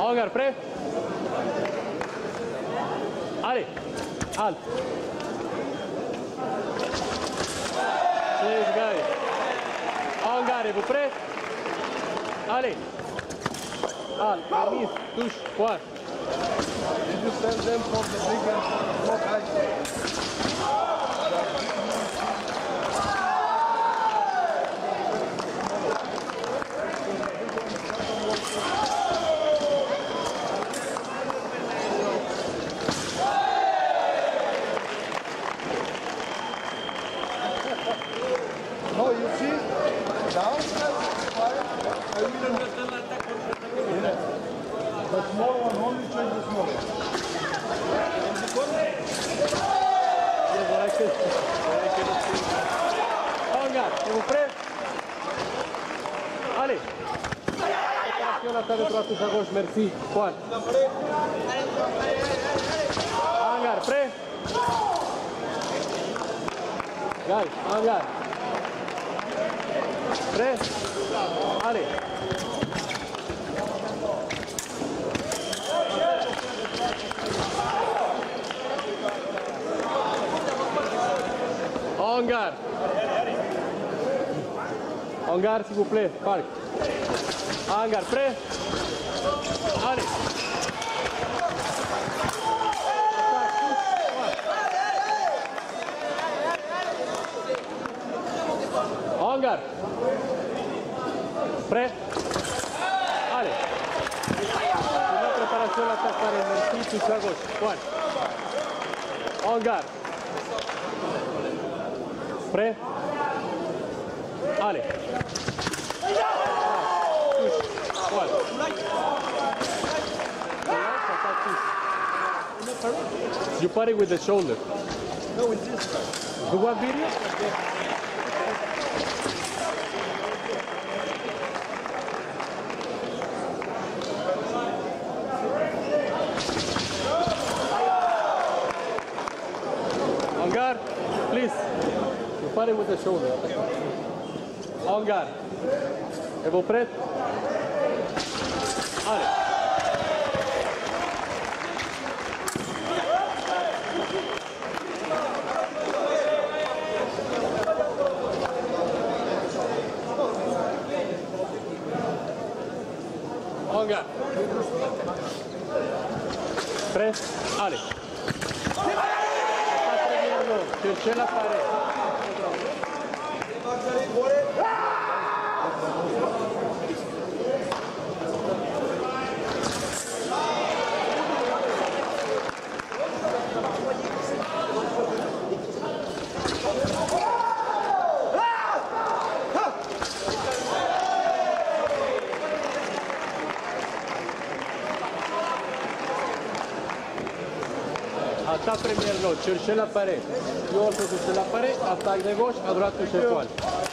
En garde, prêt? Allez, halte. 6 gars. En garde, êtes-vous prêts? Allez. Halte, remise, touche, pointe. Did you send them from the big and small guys? No, you see, downstairs, the small one, only change the small one. En garde, êtes-vous prêts? Allez. Opération à table droite, touche à gauche, merci. Pointe. En garde, prêt? Gars, en garde. Prêt? Allez. En garde. En garde, s'il vous plaît. Parc. En garde, prêt? Allez. En garde. Prêt? Allez. Une préparation à l'attaque par merci, touche à gauche. Pointe. En garde. Prêt? Allez. Touche. Pointe. You party with the shoulder. No, with this. You want video? En garde, please. You party with the shoulder. En garde. Êtes-vous prêts? Allez. En garde. Prêt? Allez. Cherchez la pared. Attaque première note, cherchez la pared. You also touchez la pared, attaque de gauche, à droite touchez poil.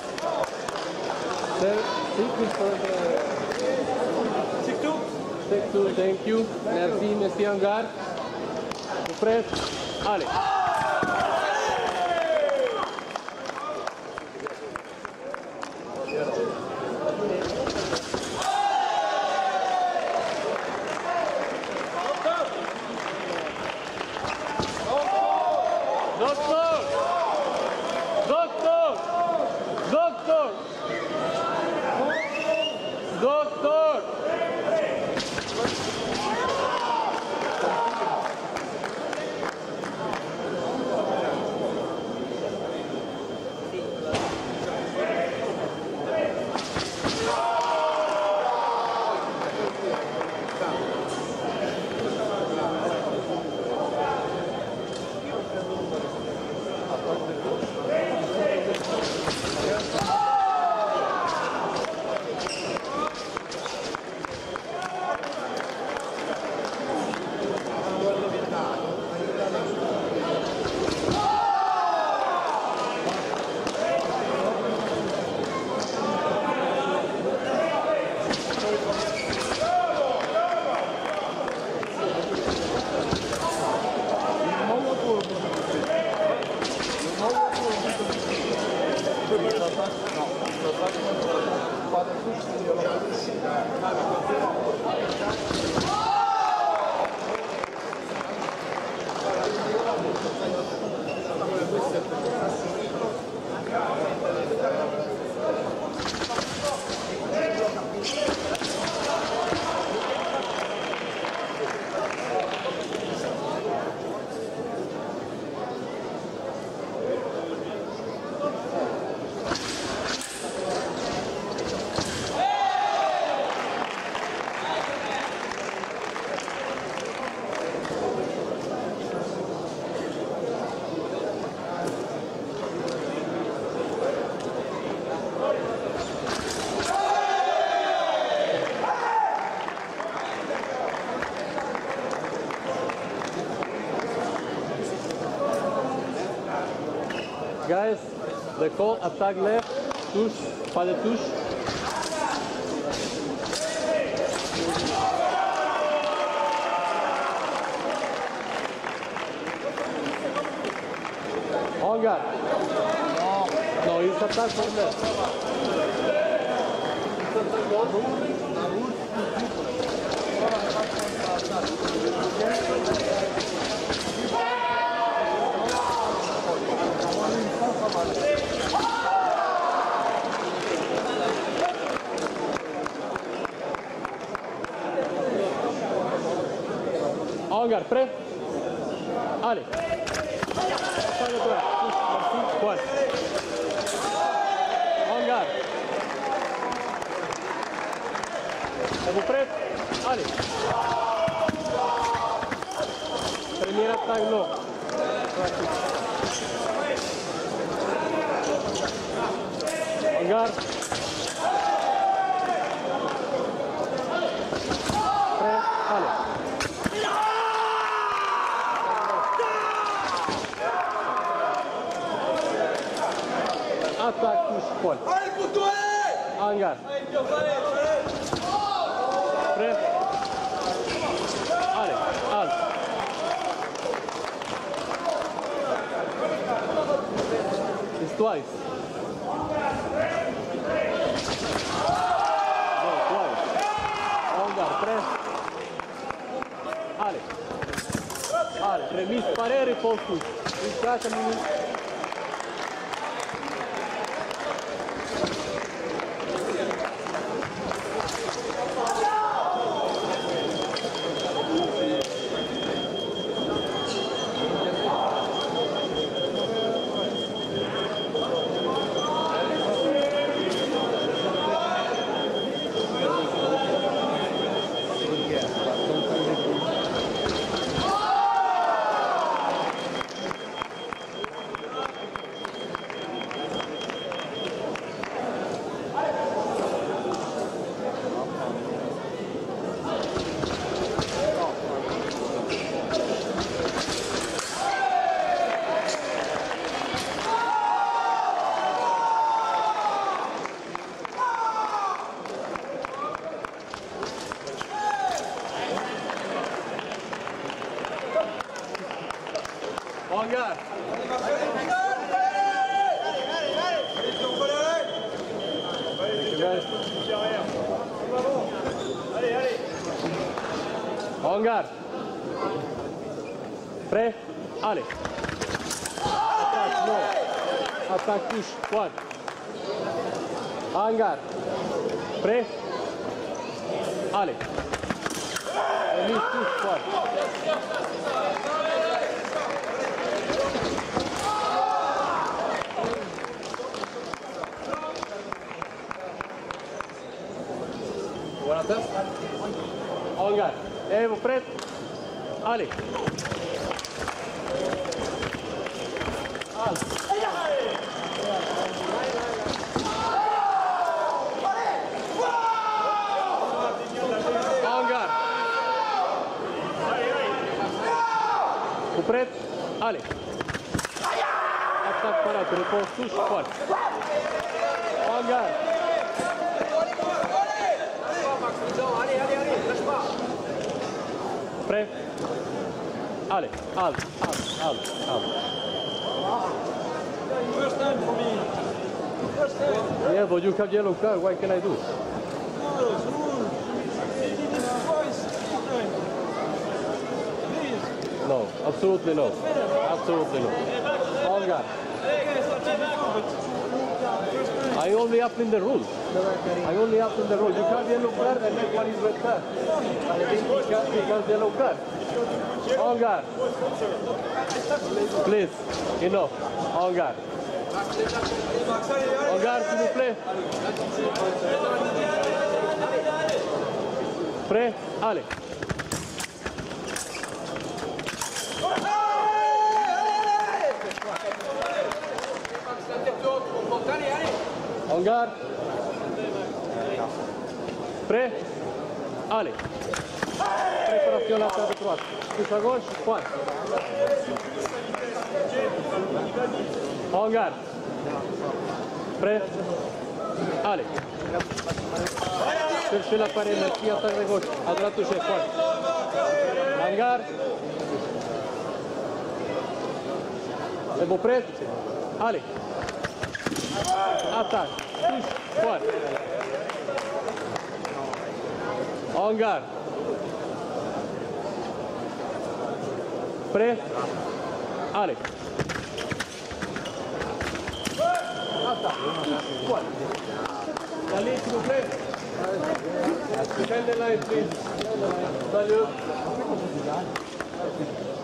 Stick to, thank you. Merci, monsieur en garde. Vous prêts? Allez. Doctor! Doctor! Doctor! Doctor! Guys, the call attack left, touche, pas de touche. En garde. Non, il s'attaque pour left. En garde, prêt? Allez. Pas de droite. Merci. Pointe. En garde. Êtes-vous prêts? Allez. Première attaque long. En garde. Prêt? Allez. Attaque, touche, pointe. En garde. Prêt? Allez, halte. It's twice. Go, twice. En garde, prêt? Allez. Allez, remise parere, pause touche. Une 4 minutes. En garde. En garde. Prêt? Allez. Attaque, non. Attaque, touche, pointe. En garde. Prêt? Allez. Remise, touche, pointe. En garde. Et vous prêts? Allez. Allez. En garde. Vous prêts? Allez. Attaque par là, réponse touche, pointe. En garde. Prêt? Allez, halte, halte, halte, halte. First time for me. First time. Yeah, but you have yellow card, what can I do? Rules. He did it twice. Please. No, absolutely no. Absolutely no. En garde. I only up in the rules. I only up in the rules. You have yellow card and next one is red card. And I think he has yellow card. En garde. Please, enough. En garde. En garde, s'il vous plaît. Prêt? Allez. En garde. Prêt? Allez. Préparation la de droite. Touche à gauche, pointe. En garde. Prêt. Allez. Cherchez l'appareil, merci, attaque de gauche. À droite, touchez, pointe. En garde. C'est bon, prêt. Allez. Attaque. Touche, pointe. En garde. Prêt. Allez. Attaque. Pointe. Allez, s'il vous plaît. Defend the line, please. Salut.